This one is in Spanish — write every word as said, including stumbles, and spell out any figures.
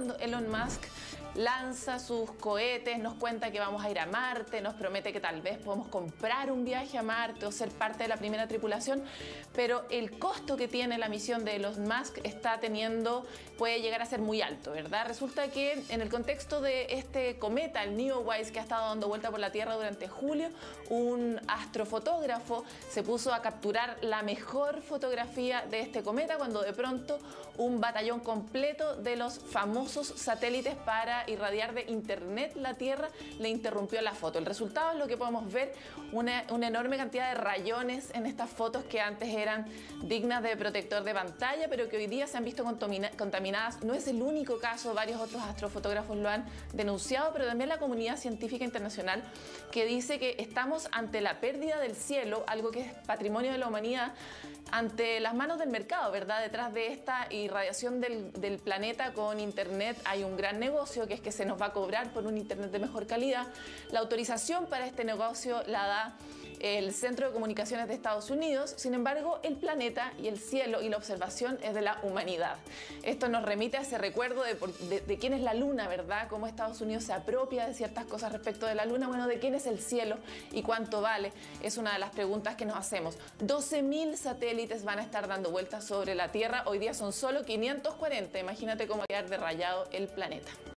cuando Elon Musk lanza sus cohetes, nos cuenta que vamos a ir a Marte, nos promete que tal vez podemos comprar un viaje a Marte o ser parte de la primera tripulación, pero el costo que tiene la misión de Elon Musk está teniendo, puede llegar a ser muy alto, ¿verdad? Resulta que en el contexto de este cometa, el Neowise, que ha estado dando vuelta por la Tierra durante julio, un astrofotógrafo se puso a capturar la mejor fotografía de este cometa cuando de pronto un batallón completo de los famosos satélites para irradiar de internet la Tierra le interrumpió la foto. El resultado es lo que podemos ver, una, una enorme cantidad de rayones en estas fotos que antes eran dignas de protector de pantalla, pero que hoy día se han visto contaminadas. No es el único caso, varios otros astrofotógrafos lo han denunciado, pero también la comunidad científica internacional, que dice que estamos ante la pérdida del cielo, algo que es patrimonio de la humanidad, ante las manos del mercado, ¿verdad? Detrás de esta irradiación del, del planeta con internet hay un gran negocio, que es que se nos va a cobrar por un internet de mejor calidad. La autorización para este negocio la da el Centro de Comunicaciones de Estados Unidos. Sin embargo, el planeta y el cielo y la observación es de la humanidad. Esto nos remite a ese recuerdo de, de, de quién es la luna, ¿verdad? Cómo Estados Unidos se apropia de ciertas cosas respecto de la luna. Bueno, ¿de quién es el cielo y cuánto vale? Es una de las preguntas que nos hacemos. doce mil satélites van a estar dando vueltas sobre la Tierra. Hoy día son solo quinientos cuarenta. Imagínate cómo quedar de rayado el planeta.